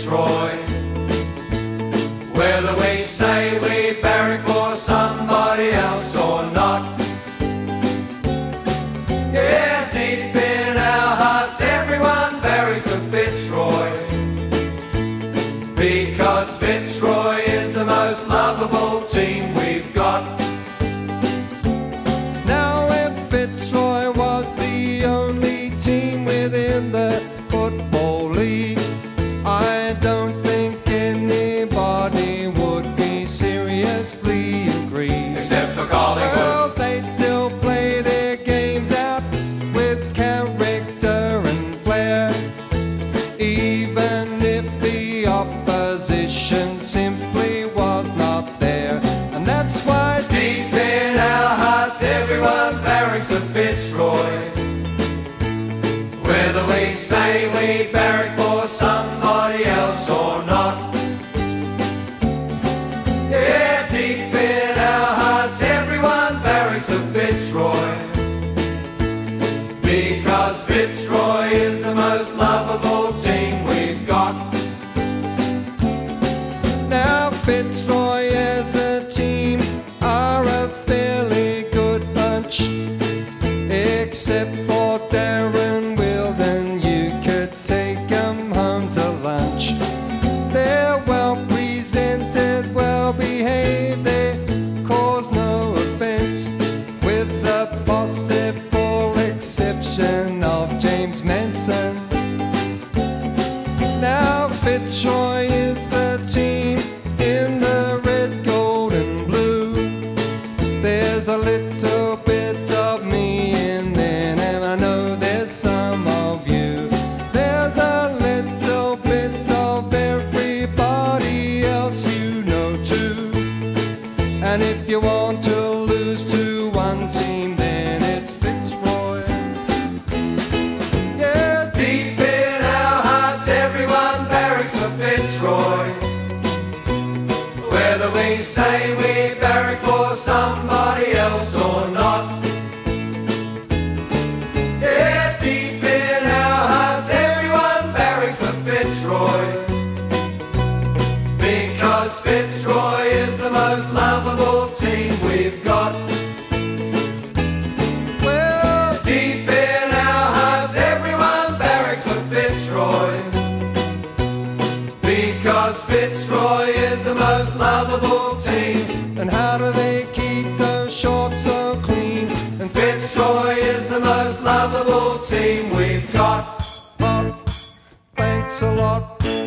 Fitzroy. Whether we say we barrack for somebody else or not, yeah, deep in our hearts everyone barracks for Fitzroy, because Fitzroy is the most lovable team we've got. Now if Fitzroy was the only team within the Football League, I don't think anybody would be seriously aggrieved. Except for Collingwood. Well, they'd still play their games out with character and flair, even if the opposition simply was not there. And that's why deep in our hearts everyone barracks for Fitzroy. Whether we say we barrack for somebody else or not, yeah, deep in our hearts everyone barracks for Fitzroy, because Fitzroy is the most lovable team we've got. now Fitzroy as a team are a fairly good bunch, except for Darren Wilden, you could take 'em home to lunch. They're well presented, well behaved, they cause no offence, with the possible exception of James Manson. Now Fitzroy is the team in the red, gold and blue. There's a little bit of me in there, and I know there's some of you. There's a little bit of everybody else you know too. And if you want to lose to one team, then it's Fitzroy. Yeah, Deep in our hearts everyone barracks for Fitzroy. Whether we say we barrack for somebody else or not, yeah, deep in our hearts everyone barracks for Fitzroy, because Fitzroy is the most lovable team we've got. well, Deep in our hearts everyone barracks for Fitzroy, because Fitzroy is the most lovable team. and how do they keep those shorts so clean? And Fitzroy is the most lovable team we've got. thanks a lot.